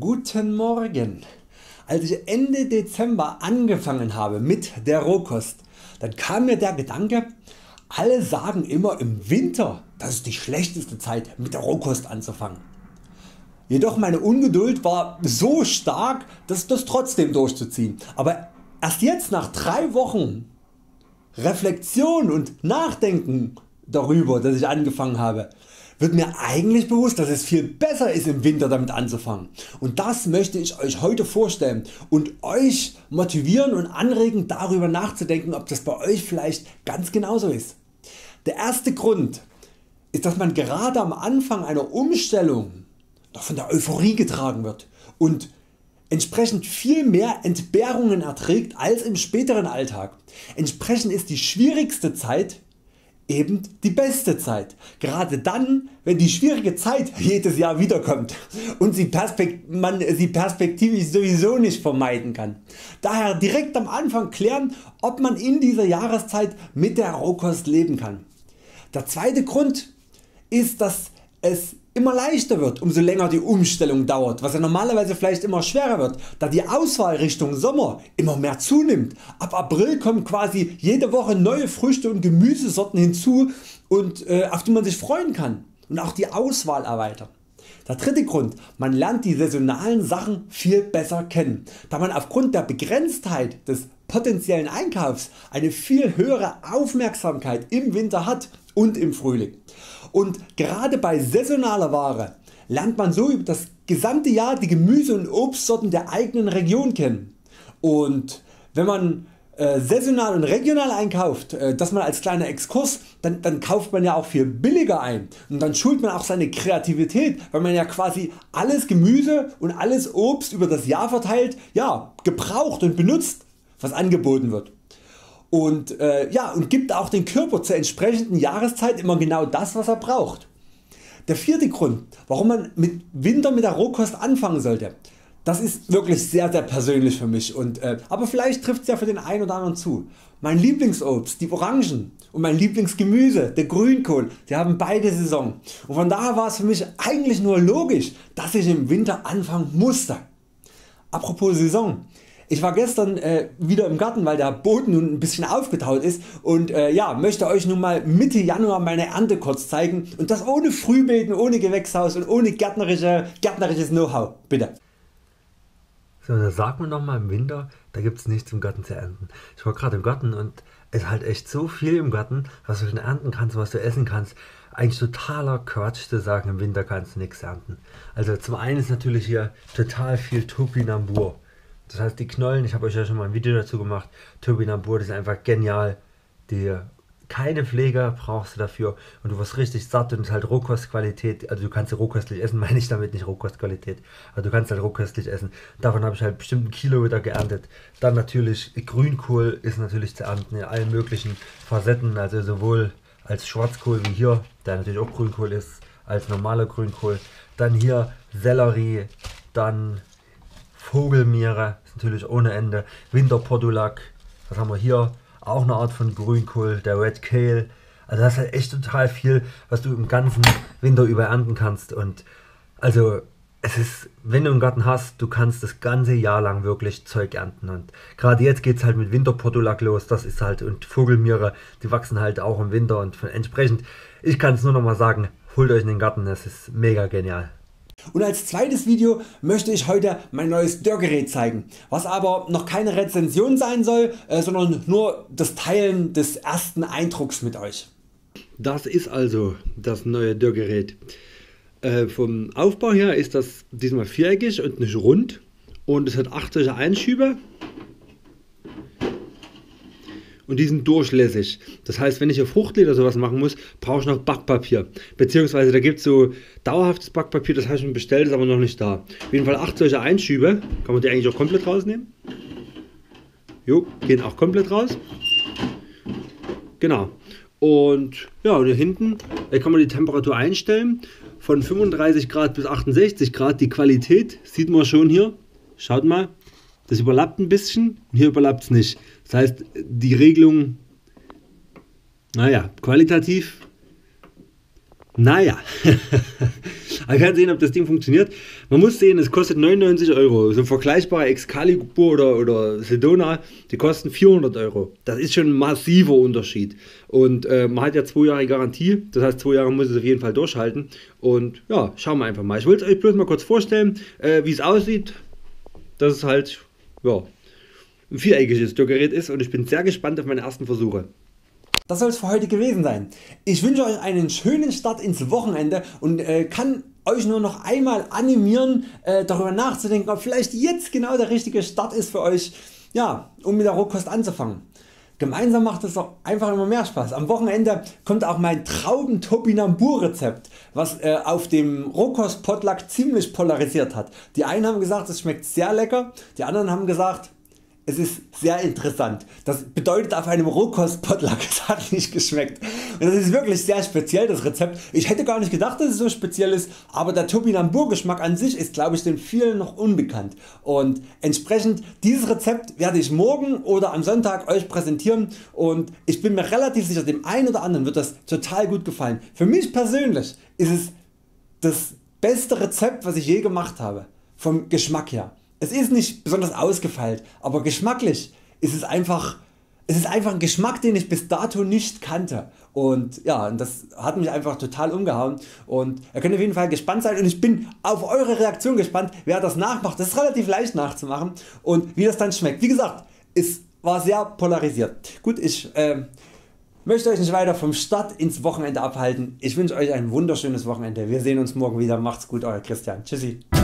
Guten Morgen. Als ich Ende Dezember angefangen habe mit der Rohkost, dann kam mir der Gedanke, alle sagen immer im Winter, das ist die schlechteste Zeit mit der Rohkost anzufangen. Jedoch meine Ungeduld war so stark, das trotzdem durchzuziehen. Aber erst jetzt nach 3 Wochen Reflexion und Nachdenken darüber, dass ich angefangen habe, wird mir eigentlich bewusst, dass es viel besser ist im Winter damit anzufangen. Und das möchte ich Euch heute vorstellen und Euch motivieren und anregen, darüber nachzudenken, ob das bei Euch vielleicht ganz genauso ist. Der erste Grund ist, dass man gerade am Anfang einer Umstellung noch von der Euphorie getragen wird und entsprechend viel mehr Entbehrungen erträgt als im späteren Alltag. Entsprechend ist die schwierigste Zeit eben die beste Zeit, gerade dann, wenn die schwierige Zeit jedes Jahr wiederkommt und man sie perspektivisch sowieso nicht vermeiden kann. Daher direkt am Anfang klären, ob man in dieser Jahreszeit mit der Rohkost leben kann. Der zweite Grund ist, dass es immer leichter wird, umso länger die Umstellung dauert, was ja normalerweise vielleicht immer schwerer wird, da die Auswahl Richtung Sommer immer mehr zunimmt. Ab April kommen quasi jede Woche neue Früchte und Gemüsesorten hinzu, und auf die man sich freuen kann, und auch die Auswahl erweitern. Der dritte Grund: Man lernt die saisonalen Sachen viel besser kennen, da man aufgrund der Begrenztheit des potenziellen Einkaufs eine viel höhere Aufmerksamkeit im Winter hat und im Frühling. Und gerade bei saisonaler Ware lernt man so über das gesamte Jahr die Gemüse und Obstsorten der eigenen Region kennen. Und wenn man saisonal und regional einkauft, das mal als kleiner Exkurs, dann kauft man ja auch viel billiger ein, und dann schult man auch seine Kreativität, weil man ja quasi alles Gemüse und alles Obst über das Jahr verteilt gebraucht und benutzt, was angeboten wird. Und gibt auch den Körper zur entsprechenden Jahreszeit immer genau das, was er braucht. Der vierte Grund, warum man mit Winter mit der Rohkost anfangen sollte, das ist wirklich sehr persönlich für mich, aber vielleicht trifft es ja für den einen oder anderen zu. Mein Lieblingsobst, die Orangen, und mein Lieblingsgemüse, der Grünkohl, die haben beide Saison, und von daher war es für mich eigentlich nur logisch, dass ich im Winter anfangen musste. Apropos Saison. Ich war gestern wieder im Garten, weil der Boden nun ein bisschen aufgetaut ist, und möchte Euch nun mal Mitte Januar meine Ernte kurz zeigen, und das ohne Frühbeeten, ohne Gewächshaus und ohne gärtnerisches Know-how. Bitte. So, da sagt man noch mal, im Winter, da gibt es nichts im Garten zu ernten. Ich war gerade im Garten und es ist halt echt so viel im Garten, was du schon ernten kannst, was du essen kannst. Eigentlich totaler Quatsch zu sagen, im Winter kannst du nichts ernten. Also zum einen ist natürlich hier total viel Topinambur. Das heißt, die Knollen, ich habe euch ja schon mal ein Video dazu gemacht, Topinambur, das ist einfach genial. Keine Pflege brauchst du dafür, und du wirst richtig satt, und es ist halt Rohkostqualität. Also du kannst sie rohköstlich essen, meine ich damit nicht Rohkostqualität, aber du kannst halt rohköstlich essen. Davon habe ich halt bestimmt 1 Kilo wieder geerntet. Dann natürlich Grünkohl ist natürlich zu ernten in allen möglichen Facetten, also sowohl als Schwarzkohl wie hier, der natürlich auch Grünkohl ist, als normaler Grünkohl. Dann hier Sellerie, dann Vogelmiere, ist natürlich ohne Ende, Winterportulak, was haben wir hier? Auch eine Art von Grünkohl, der Red Kale. Also das ist halt echt total viel, was du im ganzen Winter über ernten kannst. Und also es ist, wenn du einen Garten hast, du kannst das ganze Jahr lang wirklich Zeug ernten. Und gerade jetzt geht es halt mit Winterportulak los, das ist halt, und Vogelmiere, die wachsen halt auch im Winter, und entsprechend, ich kann es nur noch mal sagen, holt euch in den Garten, das ist mega genial. Und als zweites Video möchte ich heute mein neues Dörrgerät zeigen, was aber noch keine Rezension sein soll, sondern nur das Teilen des ersten Eindrucks mit Euch. Das ist also das neue Dörrgerät. Vom Aufbau her ist das diesmal viereckig und nicht rund, und es hat 8 solche Einschübe. Und die sind durchlässig. Das heißt, wenn ich hier Fruchtleder sowas machen muss, brauche ich noch Backpapier. Beziehungsweise da gibt es so dauerhaftes Backpapier, das habe ich schon bestellt, ist aber noch nicht da. Auf jeden Fall 8 solche Einschübe. Kann man die eigentlich auch komplett rausnehmen? Jo, gehen auch komplett raus. Genau. Und ja, und hier hinten kann man die Temperatur einstellen. Von 35 Grad bis 68 Grad. Die Qualität sieht man schon hier. Schaut mal. Das überlappt ein bisschen, und hier überlappt es nicht. Das heißt, die Regelung, naja, qualitativ Naja, wir werden sehen, ob das Ding funktioniert. Man muss sehen, es kostet 99 Euro. So ein vergleichbarer Excalibur oder Sedona, die kosten 400 Euro. Das ist schon ein massiver Unterschied. Und man hat ja 2 Jahre Garantie, das heißt 2 Jahre muss es auf jeden Fall durchhalten. Und ja, schauen wir einfach mal. Ich wollte es euch bloß mal kurz vorstellen, wie es aussieht. Dass es halt ja, ein viereckiges Gerät ist und ich bin sehr gespannt auf meine ersten Versuche. Das soll es für heute gewesen sein. Ich wünsche euch einen schönen Start ins Wochenende und kann euch nur noch einmal animieren, darüber nachzudenken, ob vielleicht jetzt genau der richtige Start ist für euch, ja, um mit der Rohkost anzufangen. Gemeinsam macht es doch einfach immer mehr Spaß. Am Wochenende kommt auch mein Trauben-Topinambur Rezept, was auf dem Rohkost Potluck ziemlich polarisiert hat. Die einen haben gesagt, es schmeckt sehr lecker, die anderen haben gesagt, es ist sehr interessant. Das bedeutet auf einem Rohkost-Potluck, es hat nicht geschmeckt. Und das ist wirklich sehr speziell, das Rezept. Ich hätte gar nicht gedacht, dass es so speziell ist, aber der Topinambur Geschmack an sich ist, glaube ich, den vielen noch unbekannt. Und entsprechend dieses Rezept werde ich morgen oder am Sonntag euch präsentieren und ich bin mir relativ sicher, dem einen oder anderen wird das total gut gefallen. Für mich persönlich ist es das beste Rezept, was ich je gemacht habe, vom Geschmack her. Es ist nicht besonders ausgefeilt, aber geschmacklich ist es einfach ein Geschmack, den ich bis dato nicht kannte. Und ja, das hat mich einfach total umgehauen und ihr könnt auf jeden Fall gespannt sein und ich bin auf eure Reaktion gespannt, wer das nachmacht. Das ist relativ leicht nachzumachen und wie das dann schmeckt. Wie gesagt, es war sehr polarisiert. Gut, ich möchte euch nicht weiter vom Start ins Wochenende abhalten. Ich wünsche euch ein wunderschönes Wochenende. Wir sehen uns morgen wieder. Macht's gut, euer Christian. Tschüssi.